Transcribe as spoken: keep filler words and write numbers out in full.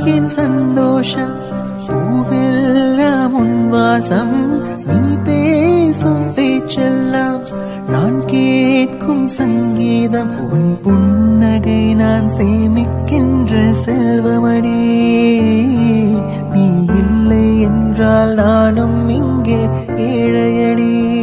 என் சந்தோஷம் பூவெல்லாம் உன் வாசம் நீ பேசும் பேச்செல்லாம் நான் கேட்கும் சங்கீதம் உன் புன்னகை நான் சேமிக்கின்ற செல்வமடி நீ இல்லை என்றால் நானும் இங்கே ஏழையடி